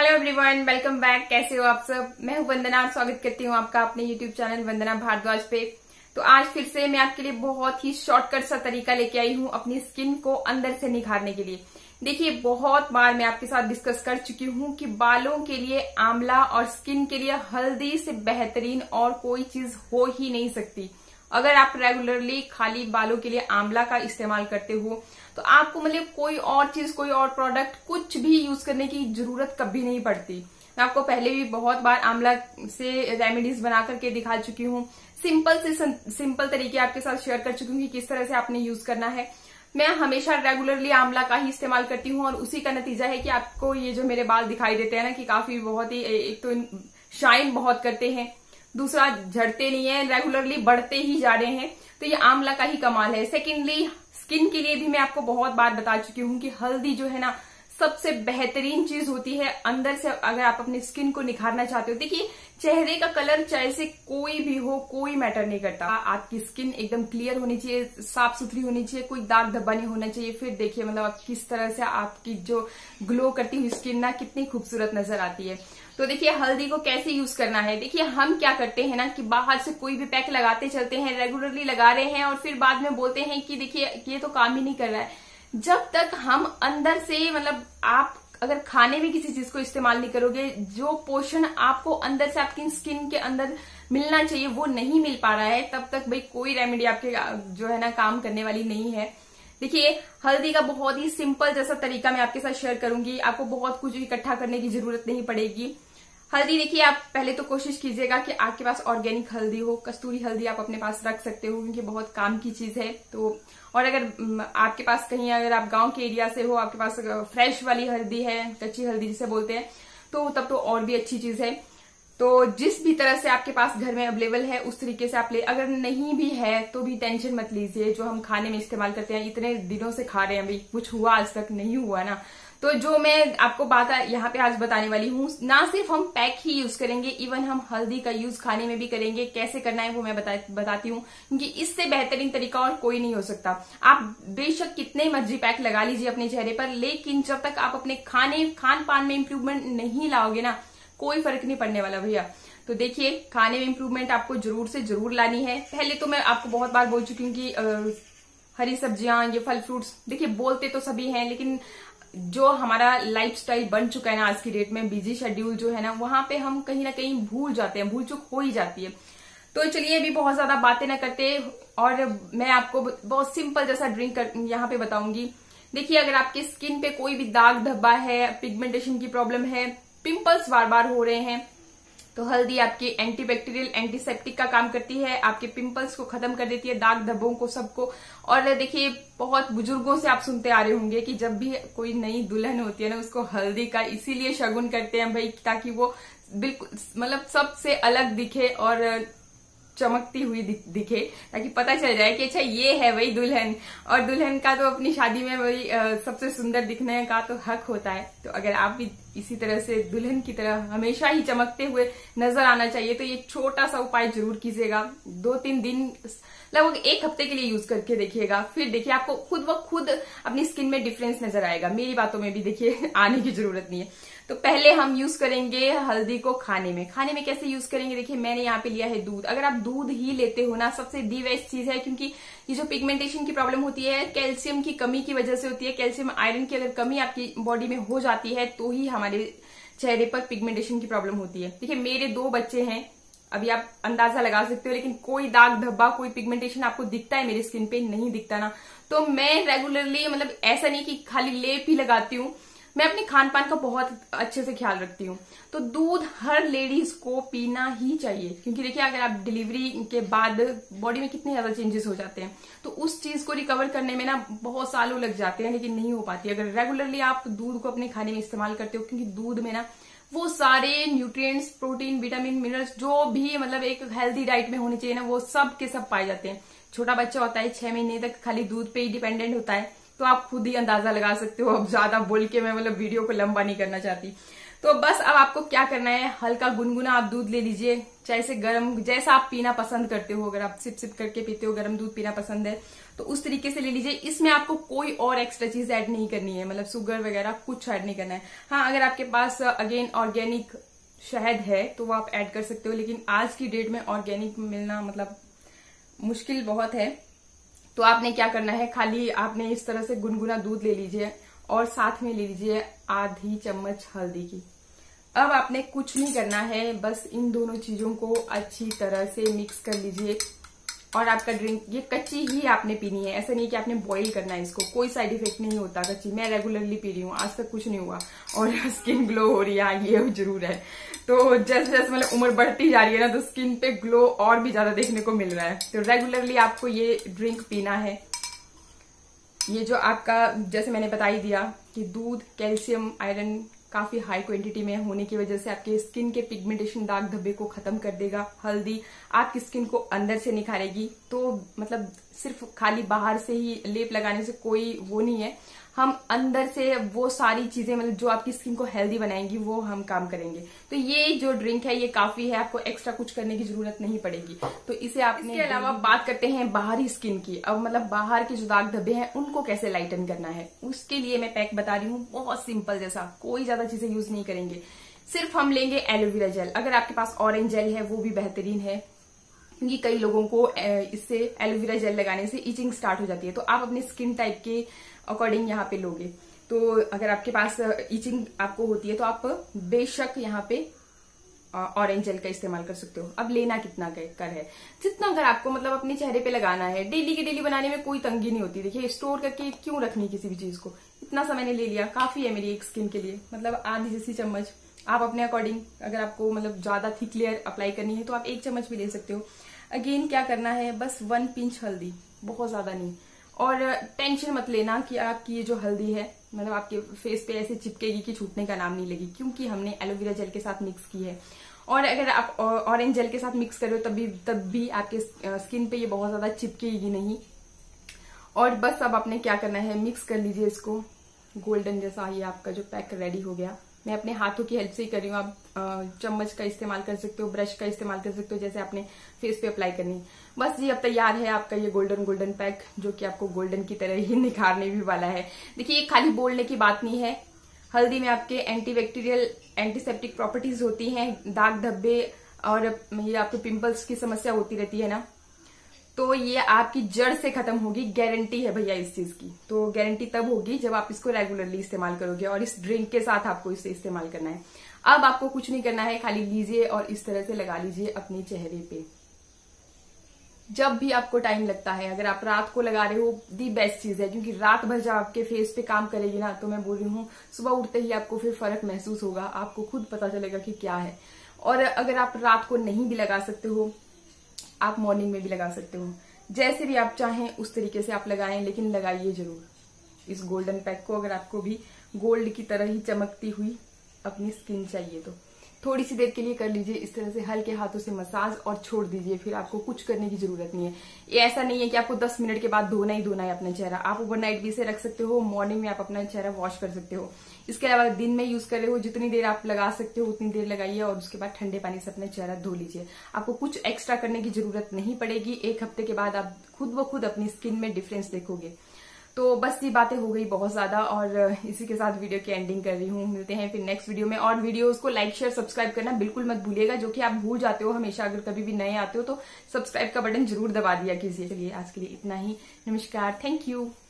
Hello everyone, welcome back. कैसे हो आप सब? मैं हूं वंदना, स्वागत करती हूं आपका अपने यूट्यूब चैनल वंदना भारद्वाज पे। तो आज फिर से मैं आपके लिए बहुत ही शॉर्टकट सा तरीका लेके आई हूं अपनी स्किन को अंदर से निखारने के लिए। देखिए, बहुत बार मैं आपके साथ डिस्कस कर चुकी हूं कि बालों के लिए आंवला और स्किन के लिए हल्दी से बेहतरीन और कोई चीज हो ही नहीं सकती। अगर आप रेगुलरली खाली बालों के लिए आंवला का इस्तेमाल करते हो तो आपको मतलब कोई और चीज, कोई और प्रोडक्ट, कुछ भी यूज करने की जरूरत कभी नहीं पड़ती। मैं आपको पहले भी बहुत बार आंवला से रेमेडीज बना करके दिखा चुकी हूँ। सिंपल तरीके आपके साथ शेयर कर चुकी हूँ कि किस तरह से आपने यूज करना है। मैं हमेशा रेगुलरली आंवला का ही इस्तेमाल करती हूँ और उसी का नतीजा है कि आपको ये जो मेरे बाल दिखाई देते हैं ना कि काफी बहुत ही, एक तो शाइन बहुत करते हैं, दूसरा झड़ते नहीं है, रेगुलरली बढ़ते ही जा रहे हैं। तो ये आंवला का ही कमाल है। सेकेंडली, स्किन के लिए भी मैं आपको बहुत बार बता चुकी हूँ कि हल्दी जो है ना सबसे बेहतरीन चीज होती है अंदर से। अगर आप अपनी स्किन को निखारना चाहते हो, देखिए चेहरे का कलर चाहे से कोई भी हो, कोई मैटर नहीं करता। आपकी स्किन एकदम क्लियर होनी चाहिए, साफ सुथरी होनी चाहिए, कोई दाग धब्बा नहीं होना चाहिए। फिर देखिए मतलब आप किस तरह से आपकी जो ग्लो करती हुई स्किन ना कितनी खूबसूरत नजर आती है। तो देखिए हल्दी को कैसे यूज करना है। देखिए हम क्या करते हैं ना कि बाहर से कोई भी पैक लगाते चलते हैं, रेगुलरली लगा रहे हैं और फिर बाद में बोलते हैं कि देखिए ये तो काम ही नहीं कर रहा है। जब तक हम अंदर से मतलब आप अगर खाने में किसी चीज को इस्तेमाल नहीं करोगे, जो पोषण आपको अंदर से आपकी स्किन के अंदर मिलना चाहिए वो नहीं मिल पा रहा है, तब तक भाई कोई रेमेडी आपके जो है ना काम करने वाली नहीं है। देखिए हल्दी का बहुत ही सिंपल जैसा तरीका मैं आपके साथ शेयर करूंगी। आपको बहुत कुछ इकट्ठा करने की जरूरत नहीं पड़ेगी। हल्दी देखिए, आप पहले तो कोशिश कीजिएगा कि आपके पास ऑर्गेनिक हल्दी हो। कस्तूरी हल्दी आप अपने पास रख सकते हो क्योंकि बहुत काम की चीज है। तो और अगर आपके पास कहीं, अगर आप गांव के एरिया से हो, आपके पास फ्रेश वाली हल्दी है, कच्ची हल्दी जिसे बोलते हैं, तो तब तो और भी अच्छी चीज है। तो जिस भी तरह से आपके पास घर में अवेलेबल है उस तरीके से आप ले। अगर नहीं भी है तो भी टेंशन मत लीजिए। जो हम खाने में इस्तेमाल करते हैं, इतने दिनों से खा रहे हैं, भाई कुछ हुआ आज तक नहीं हुआ ना। तो जो मैं आपको बात यहाँ पे आज बताने वाली हूँ, ना सिर्फ हम पैक ही यूज करेंगे, इवन हम हल्दी का यूज खाने में भी करेंगे। कैसे करना है वो मैं बताती हूँ, क्योंकि इससे बेहतरीन तरीका और कोई नहीं हो सकता। आप बेशक कितने मर्जी पैक लगा लीजिए अपने चेहरे पर, लेकिन जब तक आप अपने खान पान में इंप्रूवमेंट नहीं लाओगे ना, कोई फर्क नहीं पड़ने वाला भैया। तो देखिए खाने में इंप्रूवमेंट आपको जरूर से जरूर लानी है। पहले तो मैं आपको बहुत बार बोल चुकी हूँ कि हरी सब्जियां, ये फल फ्रूट्स, देखिए बोलते तो सभी हैं, लेकिन जो हमारा लाइफस्टाइल बन चुका है ना आज की डेट में, बिजी शेड्यूल जो है ना, वहां पे हम कहीं ना कहीं भूल जाते हैं, भूल चूक हो ही जाती है। तो चलिए अभी बहुत ज्यादा बातें ना करते और मैं आपको बहुत सिंपल जैसा ड्रिंक यहाँ पे बताऊंगी। देखिए अगर आपकी स्किन पे कोई भी दाग धब्बा है, पिगमेंटेशन की प्रॉब्लम है, पिंपल्स बार बार हो रहे हैं, तो हल्दी आपकी एंटीबैक्टीरियल, एंटीसेप्टिक का काम करती है, आपके पिंपल्स को खत्म कर देती है, दाग धब्बों को, सबको। और देखिए बहुत बुजुर्गों से आप सुनते आ रहे होंगे कि जब भी कोई नई दुल्हन होती है ना, उसको हल्दी का इसीलिए शगुन करते हैं भाई, ताकि वो बिल्कुल मतलब सबसे अलग दिखे और चमकती हुई दिखे, ताकि पता चल जाए कि अच्छा ये है वही दुल्हन। और दुल्हन का तो अपनी शादी में वही सबसे सुंदर दिखने का तो हक होता है। तो अगर आप भी इसी तरह से दुल्हन की तरह हमेशा ही चमकते हुए नजर आना चाहिए तो ये छोटा सा उपाय जरूर कीजिएगा। 2-3 दिन, लगभग 1 हफ्ते के लिए यूज करके देखिएगा। फिर देखिए आपको खुद ब खुद अपनी स्किन में डिफरेंस नजर आएगा। मेरी बातों में भी देखिए आने की जरूरत नहीं है। तो पहले हम यूज करेंगे हल्दी को खाने में। खाने में कैसे यूज करेंगे, देखिए मैंने यहाँ पे लिया है दूध। अगर आप दूध ही लेते हो ना, सबसे दी बेस्ट चीज है, क्योंकि ये जो पिगमेंटेशन की प्रॉब्लम होती है कैल्शियम की कमी की वजह से होती है। कैल्शियम आयरन की अगर कमी आपकी बॉडी में हो जाती है तो ही हमारे चेहरे पर पिगमेंटेशन की प्रॉब्लम होती है। देखिए मेरे 2 बच्चे हैं, अभी आप अंदाजा लगा सकते हो, लेकिन कोई दाग धब्बा, कोई पिगमेंटेशन आपको दिखता है मेरी स्किन पे? नहीं दिखता ना। तो मैं रेगुलरली, मतलब ऐसा नहीं कि खाली लेप ही लगाती हूँ, मैं अपने खान पान का बहुत अच्छे से ख्याल रखती हूँ। तो दूध हर लेडीज को पीना ही चाहिए, क्योंकि देखिए अगर आप डिलीवरी के बाद बॉडी में कितने ज्यादा चेंजेस हो जाते हैं, तो उस चीज को रिकवर करने में ना बहुत सालों लग जाते हैं, लेकिन नहीं हो पाती अगर रेगुलरली आप दूध को अपने खाने में इस्तेमाल करते हो। क्योंकि दूध में ना वो सारे न्यूट्रिएंट्स, प्रोटीन, विटामिन, मिनरल्स जो भी मतलब एक हेल्दी डाइट में होने चाहिए ना, वो सब के सब पाए जाते हैं। छोटा बच्चा होता है 6 महीने तक खाली दूध पे ही डिपेंडेंट होता है, तो आप खुद ही अंदाजा लगा सकते हो। अब ज्यादा बोल के मैं मतलब वीडियो को लंबा नहीं करना चाहती। तो बस अब आपको क्या करना है, हल्का गुनगुना आप दूध ले लीजिए, चाहे से गर्म जैसा आप पीना पसंद करते हो। अगर आप सिप सिप करके पीते हो, गर्म दूध पीना पसंद है तो उस तरीके से ले लीजिए। इसमें आपको कोई और एक्स्ट्रा चीज ऐड नहीं करनी है, मतलब शुगर वगैरह कुछ ऐड नहीं करना है। हाँ, अगर आपके पास अगेन ऑर्गेनिक शहद है तो वो आप ऐड कर सकते हो, लेकिन आज की डेट में ऑर्गेनिक मिलना मतलब मुश्किल बहुत है। तो आपने क्या करना है, खाली आपने इस तरह से गुनगुना दूध ले लीजिए और साथ में ले लीजिए आधी चम्मच हल्दी की। अब आपने कुछ नहीं करना है, बस इन दोनों चीजों को अच्छी तरह से मिक्स कर लीजिए और आपका ड्रिंक ये कच्ची ही आपने पीनी है। ऐसा नहीं कि आपने बॉईल करना है इसको, कोई साइड इफेक्ट नहीं होता कच्ची। मैं रेगुलरली पी रही हूँ, आज तक कुछ नहीं हुआ और स्किन ग्लो हो रही है, ये जरूर है। तो जैसे जैसे मतलब उम्र बढ़ती जा रही है ना, तो स्किन पे ग्लो और भी ज्यादा देखने को मिल रहा है। तो रेगुलरली आपको ये ड्रिंक पीना है। ये जो आपका, जैसे मैंने बता ही दिया कि दूध कैल्शियम आयरन काफी हाई क्वांटिटी में होने की वजह से आपके स्किन के पिगमेंटेशन दाग धब्बे को खत्म कर देगा। हल्दी आपकी स्किन को अंदर से निखारेगी। तो मतलब सिर्फ खाली बाहर से ही लेप लगाने से कोई वो नहीं है, हम अंदर से वो सारी चीजें मतलब जो आपकी स्किन को हेल्दी बनाएंगी वो हम काम करेंगे। तो ये जो ड्रिंक है ये काफी है, आपको एक्स्ट्रा कुछ करने की जरूरत नहीं पड़ेगी। तो इसे आपने, इसके अलावा बात करते हैं बाहरी स्किन की। अब मतलब बाहर के जो दाग धब्बे हैं उनको कैसे लाइटन करना है, उसके लिए मैं पैक बता रही हूँ, बहुत सिंपल जैसा, कोई ज्यादा चीजें यूज नहीं करेंगे। सिर्फ हम लेंगे एलोवेरा जेल। अगर आपके पास ऑरेंज जेल है वो भी बेहतरीन है, क्योंकि कई लोगों को इससे एलोवेरा जेल लगाने से इचिंग स्टार्ट हो जाती है। तो आप अपने स्किन टाइप के अकॉर्डिंग यहाँ पे लोगे। तो अगर आपके पास इचिंग आपको होती है तो आप बेशक यहाँ पे ऑरेंज जेल का इस्तेमाल कर सकते हो। अब लेना कितना कर है, जितना अगर आपको मतलब अपने चेहरे पे लगाना है, डेली के डेली बनाने में कोई तंगी नहीं होती। देखिए, स्टोर करके क्यों रखनी किसी भी चीज को, इतना सा मैंने ले लिया, काफी है मेरी एक स्किन के लिए, मतलब आधी जैसी चम्मच। आप अपने अकॉर्डिंग, अगर आपको मतलब ज्यादा थिक लेयर अप्लाई करनी है तो आप 1 चम्मच भी ले सकते हो। अगेन क्या करना है, बस 1 पिंच हल्दी, बहुत ज्यादा नहीं। और टेंशन मत लेना कि आपकी ये जो हल्दी है मतलब आपके फेस पे ऐसे चिपकेगी कि छूटने का नाम नहीं लेगी, क्योंकि हमने एलोवेरा जेल के साथ मिक्स की है। और अगर आप ऑरेंज जेल के साथ मिक्स करो तब भी आपके स्किन पे ये बहुत ज्यादा चिपकेगी नहीं। और बस अब आपने क्या करना है, मिक्स कर लीजिए इसको गोल्डन जैसा। ये आपका जो पैक रेडी हो गया। मैं अपने हाथों की हेल्प से ही कर रही हूँ, आप चम्मच का इस्तेमाल कर सकते हो, ब्रश का इस्तेमाल कर सकते हो, जैसे आपने फेस पे अप्लाई करनी। बस जी, अब तैयार है आपका ये गोल्डन पैक, जो कि आपको गोल्डन की तरह ही निखारने भी वाला है। देखिए, ये खाली बोलने की बात नहीं है, हल्दी में आपके एंटीबैक्टीरियल एंटीसेप्टिक प्रॉपर्टीज होती हैं। दाग धब्बे और ये आपके पिंपल्स की समस्या होती रहती है ना, तो ये आपकी जड़ से खत्म होगी, गारंटी है भैया इस चीज की। तो गारंटी तब होगी जब आप इसको रेगुलरली इस्तेमाल करोगे, और इस ड्रिंक के साथ आपको इसे इस्तेमाल करना है। अब आपको कुछ नहीं करना है, खाली लीजिए और इस तरह से लगा लीजिए अपने चेहरे पे। जब भी आपको टाइम लगता है, अगर आप रात को लगा रहे हो, दी बेस्ट चीज है, क्योंकि रात भर जब आपके फेस पे काम करेगी ना, तो मैं बोल रही हूँ सुबह उठते ही आपको फिर फर्क महसूस होगा, आपको खुद पता चलेगा कि क्या है। और अगर आप रात को नहीं भी लगा सकते हो, आप मॉर्निंग में भी लगा सकते हो, जैसे भी आप चाहें उस तरीके से आप लगाएं, लेकिन लगाइए जरूर इस गोल्डन पैक को। अगर आपको भी गोल्ड की तरह ही चमकती हुई अपनी स्किन चाहिए तो थोड़ी सी देर के लिए कर लीजिए इस तरह से हल्के हाथों से मसाज और छोड़ दीजिए। फिर आपको कुछ करने की जरूरत नहीं है। ये ऐसा नहीं है कि आपको 10 मिनट के बाद धोना ही धोना है अपना चेहरा। आप ओवरनाइट भी इसे रख सकते हो, मॉर्निंग में आप अपना चेहरा वॉश कर सकते हो। इसके अलावा दिन में यूज कर रहे हो, जितनी देर आप लगा सकते हो उतनी देर लगाइए, और उसके बाद ठंडे पानी से अपना चेहरा धो लीजिए। आपको कुछ एक्स्ट्रा करने की जरूरत नहीं पड़ेगी। 1 हफ्ते के बाद आप खुद ब खुद अपनी स्किन में डिफरेंस देखोगे। तो बस ये बातें हो गई बहुत ज्यादा, और इसी के साथ वीडियो की एंडिंग कर रही हूँ। मिलते हैं फिर नेक्स्ट वीडियो में। और वीडियोस को लाइक शेयर सब्सक्राइब करना बिल्कुल मत भूलिएगा, जो कि आप भूल जाते हो हमेशा। अगर कभी भी नए आते हो तो सब्सक्राइब का बटन जरूर दबा दिया कीजिए। चलिए आज के लिए इतना ही। नमस्कार, थैंक यू।